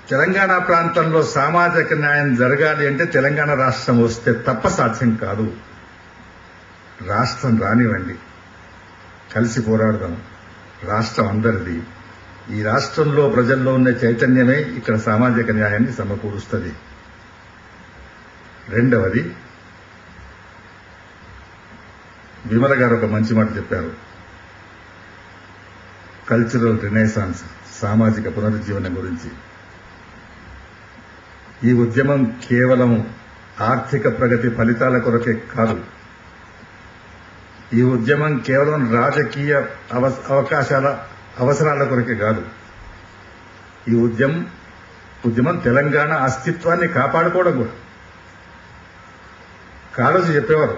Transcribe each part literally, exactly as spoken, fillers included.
తెలంగాణ ప్రాంతంలో సామాజిక న్యాయం జరగాలి అంటే తెలంగాణ రాష్ట్రం వస్తే తప్ప సాధ్యం కాదు. రాష్ట్రం రానివ్వండి, కలిసి పోరాడదాం. రాష్ట్రం అందరిది. ఈ రాష్ట్రంలో ప్రజల్లో ఉన్న చైతన్యమే ఇక్కడ సామాజిక న్యాయాన్ని సమకూరుస్తుంది. రెండవది, విమల గారు ఒక మంచి మాట చెప్పారు. కల్చరల్ రినైసాన్స్, సామాజిక పునరుజ్జీవనం గురించి. ఈ ఉద్యమం కేవలం ఆర్థిక ప్రగతి ఫలితాల కొరకే కాదు. ఈ ఉద్యమం కేవలం రాజకీయ అవకాశాల అవసరాల కొరకే కాదు. ఈ ఉద్యమం ఉద్యమం తెలంగాణ అస్తిత్వాన్ని కాపాడుకోవడం కూడా. కాళోజీ చెప్పేవారు,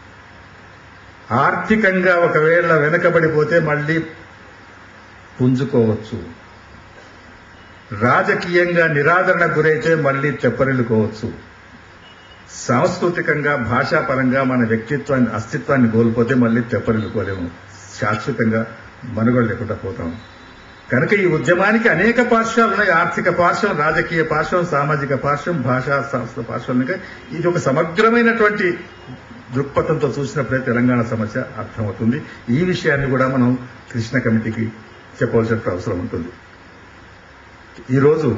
ఆర్థికంగా ఒకవేళ వెనుకబడిపోతే మళ్ళీ పుంజుకోవచ్చు, రాజకీయంగా నిరాదరణ గురైతే మళ్లీ తెప్పరిల్లుకోవచ్చు, సాంస్కృతికంగా భాషాపరంగా మన వ్యక్తిత్వాన్ని అస్తిత్వాన్ని కోల్పోతే మళ్లీ తెప్పరిల్లుకోలేము, శాశ్వతంగా మనుగడ లేకుండా పోతాం. కనుక ఈ ఉద్యమానికి అనేక పార్శ్వాలు ఉన్నాయి. ఆర్థిక పార్శ్వం, రాజకీయ పార్శ్వం, సామాజిక పార్శ్వం, భాషా శాస్త్ర పార్శ్వం. ఇది ఒక సమగ్రమైనటువంటి దృక్పథంతో చూసినప్పుడే తెలంగాణ సమస్య అర్థమవుతుంది. ఈ విషయాన్ని కూడా మనం కృష్ణ కమిటీకి చెప్పవలసిన అవసరం ఉంటుంది. ఈరోజు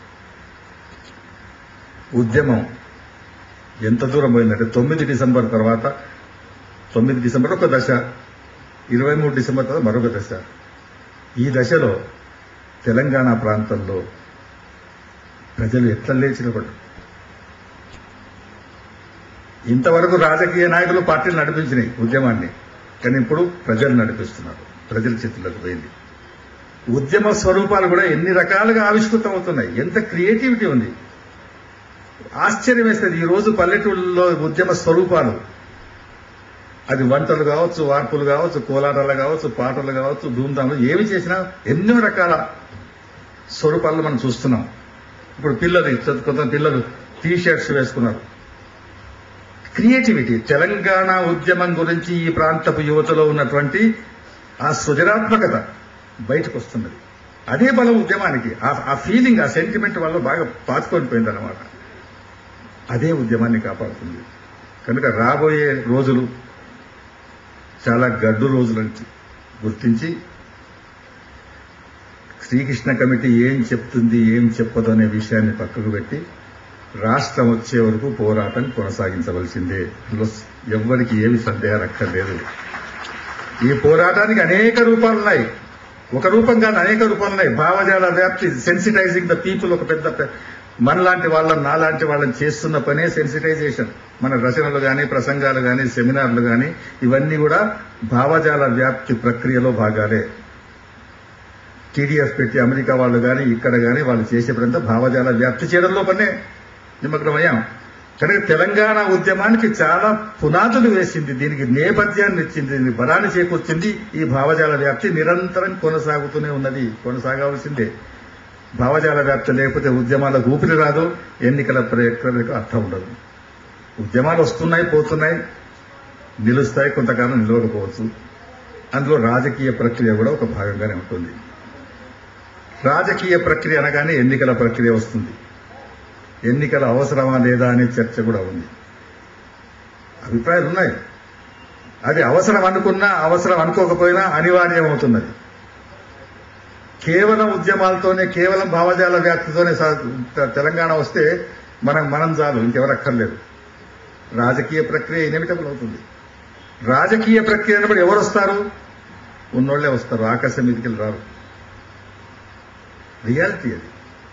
ఉద్యమం ఎంత దూరం పోయిందంటే, తొమ్మిది డిసెంబర్ తర్వాత, తొమ్మిది డిసెంబర్ ఒక దశ, ఇరవై మూడు డిసెంబర్ తర్వాత మరొక దశ. ఈ దశలో తెలంగాణ ప్రాంతంలో ప్రజలు ఎట్లా లేచినప్పుడు, ఇంతవరకు రాజకీయ నాయకులు పార్టీలు నడిపించినాయి ఉద్యమాన్ని, కానీ ఇప్పుడు ప్రజలు నడిపిస్తున్నారు. ప్రజల చేతుల్లోకి పోయింది. ఉద్యమ స్వరూపాలు కూడా ఎన్ని రకాలుగా ఆవిష్కృతం అవుతున్నాయి. ఎంత క్రియేటివిటీ ఉంది, ఆశ్చర్యం వేస్తుంది. ఈ రోజు పల్లెటూళ్ళలో ఉద్యమ స్వరూపాలు, అది వంటలు కావచ్చు, వార్పులు కావచ్చు, కోలాటాలు కావచ్చు, పాటలు కావచ్చు, ధూమ్ధాములు, ఏమి చేసినా ఎన్నో రకాల స్వరూపాలను మనం చూస్తున్నాం. ఇప్పుడు పిల్లలు కొంత పిల్లలు టీ షర్ట్స్ వేసుకున్నారు. క్రియేటివిటీ, తెలంగాణ ఉద్యమం గురించి ఈ ప్రాంతపు యువతలో ఉన్నటువంటి ఆ సృజనాత్మకత బయటకు వస్తున్నది. అదే బలం ఉద్యమానికి. ఆ ఫీలింగ్, ఆ సెంటిమెంట్ వల్ల బాగా పాతుకొని పోయిందన్నమాట. అదే ఉద్యమాన్ని కాపాడుతుంది. కనుక రాబోయే రోజులు చాలా గడ్డు రోజులని గుర్తించి, శ్రీకృష్ణ కమిటీ ఏం చెప్తుంది ఏం చెప్పదు అనే విషయాన్ని పక్కకు పెట్టి రాష్ట్రం వచ్చే వరకు పోరాటం కొనసాగించవలసిందే. అందులో ఎవ్వరికి ఏమి సందేహం అక్కర్లేదు. ఈ పోరాటానికి అనేక రూపాలున్నాయి. ఒక రూపం కాదు, అనేక రూపాలున్నాయి. భావజాల వ్యాప్తి, సెన్సిటైజింగ్ ద పీపుల్ ఒక పెద్ద, మనలాంటి వాళ్ళని నాలాంటి వాళ్ళని చేస్తున్న పనే సెన్సిటైజేషన్. మన రచనలు కానీ, ప్రసంగాలు కానీ, సెమినార్లు కానీ, ఇవన్నీ కూడా భావజాల వ్యాప్తి ప్రక్రియలో భాగాలే. టీడీఎఫ్ పెట్టి అమెరికా వాళ్ళు కానీ, ఇక్కడ కానీ వాళ్ళు చేసేప్పుడంతా భావజాల వ్యాప్తి చేయడంలో పనే నిమగ్నమయ్యాం. కనుక తెలంగాణ ఉద్యమానికి చాలా పునాదులు వేసింది, దీనికి నేపథ్యాన్ని ఇచ్చింది, దీనికి బలాన్ని చేకూర్చింది ఈ భావజాల వ్యాప్తి. నిరంతరం కొనసాగుతూనే ఉన్నది, కొనసాగాల్సిందే. భావజాల వ్యాప్తి లేకపోతే ఉద్యమాలకు ఊపిరి రాదు, ఎన్నికల ప్రక్రియకు అర్థం ఉండదు. ఉద్యమాలు వస్తున్నాయి, పోతున్నాయి, నిలుస్తాయి, కొంతకాలం నిలవకపోవచ్చు. అందులో రాజకీయ ప్రక్రియ కూడా ఒక భాగంగానే ఉంటుంది. రాజకీయ ప్రక్రియ అనగానే ఎన్నికల ప్రక్రియ వస్తుంది. ఎన్నికల అవసరమా లేదా అనే చర్చ కూడా ఉంది. అభిప్రాయాలు ఉన్నాయి. అది అవసరం అనుకున్నా, అవసరం అనుకోకపోయినా అనివార్యం అవుతున్నది. కేవలం ఉద్యమాలతోనే, కేవలం భావజాల వ్యాప్తితోనే తెలంగాణ వస్తే మనం మనం చాలు, ఇంకెవరు అక్కర్లేదు. రాజకీయ ప్రక్రియ ఇన్ఎవిటబుల్ అవుతుంది. రాజకీయ ప్రక్రియ అన్నప్పుడు ఎవరు వస్తారు? ఉన్నోళ్లే వస్తారు, ఆకాశం మీదకి రారు. రియాలిటీ అది.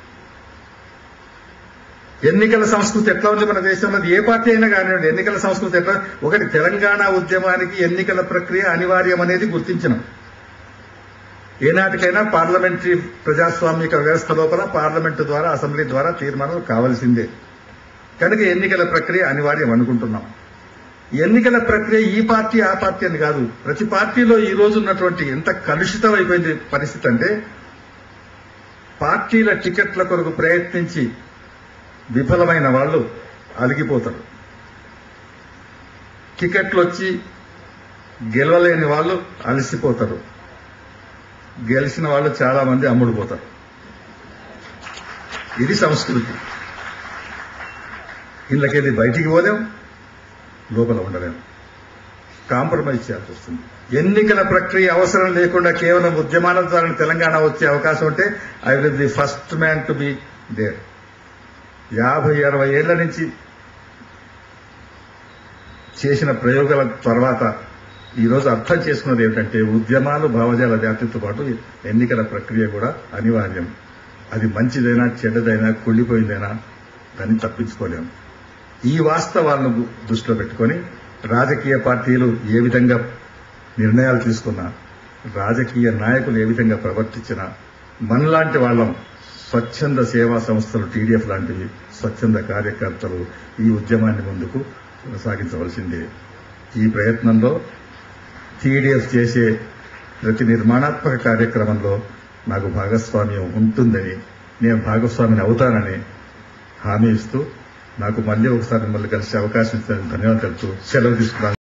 ఎన్నికల సంస్కృతి ఎట్లా ఉంది మన దేశంలో? ఏ పార్టీ అయినా కానివ్వండి, ఎన్నికల సంస్కృతి ఎట్లా? ఒకటి, తెలంగాణ ఉద్యమానికి ఎన్నికల ప్రక్రియ అనివార్యం అనేది గుర్తించినాం. ఏనాటికైనా పార్లమెంటరీ ప్రజాస్వామిక వ్యవస్థ లోపల పార్లమెంటు ద్వారా, అసెంబ్లీ ద్వారా తీర్మానం కావాల్సిందే. కనుక ఎన్నికల ప్రక్రియ అనివార్యం అనుకుంటున్నాం. ఎన్నికల ప్రక్రియ ఈ పార్టీ ఆ పార్టీ అని కాదు, ప్రతి పార్టీలో ఈ రోజు ఉన్నటువంటి ఎంత కలుషితం అయిపోయింది పరిస్థితి అంటే, పార్టీల టికెట్ల కొరకు ప్రయత్నించి విఫలమైన వాళ్ళు అలిగిపోతారు. టికెట్లు వచ్చి గెలవలేని వాళ్ళు అలసిపోతారు. గెలిచిన వాళ్ళు చాలా మంది అమ్ముడుపోతారు. ఇది సంస్కృతి. ఇళ్ళకెళ్ళి బయటికి పోలేం, లోపల ఉండలేం, కాంప్రమైజ్ చేయాల్సి వస్తుంది. ఎన్నికల ప్రక్రియ అవసరం లేకుండా కేవలం ఉద్యమాల ద్వారా తెలంగాణ వచ్చే అవకాశం ఉంటే I will the first man to be there. యాభై అరవై ఏళ్ల నుంచి చేసిన ప్రయోగాల తర్వాత ఈరోజు అర్థం చేసుకున్నది ఏమిటంటే ఉద్యమాలు భావజాల వ్యాప్తితో పాటు ఎన్నికల ప్రక్రియ కూడా అనివార్యం. అది మంచిదైనా చెడ్డదైనా కుళ్ళిపోయిందైనా దాన్ని తప్పించుకోలేము. ఈ వాస్తవాలను దృష్టిలో పెట్టుకొని రాజకీయ పార్టీలు ఏ విధంగా నిర్ణయాలు తీసుకున్నా, రాజకీయ నాయకులు ఏ విధంగా ప్రవర్తించినా, మనలాంటి వాళ్ళం స్వచ్ఛంద సేవా సంస్థలు టీడీఎఫ్ లాంటివి స్వచ్ఛంద కార్యకర్తలు ఈ ఉద్యమాన్ని ముందుకు కొనసాగించవలసిందే. ఈ ప్రయత్నంలో టీడీఎఫ్ చేసే ప్రతి నిర్మాణాత్మక కార్యక్రమంలో నాకు భాగస్వామ్యం ఉంటుందని, నేను భాగస్వామిని అవుతానని హామీ ఇస్తూ నాకు మళ్ళీ ఒకసారి మిమ్మల్ని కలిసే అవకాశం ఇచ్చిన ధన్యవాదాలు తెలుపుతూ సెలవు తీసుకున్నాను.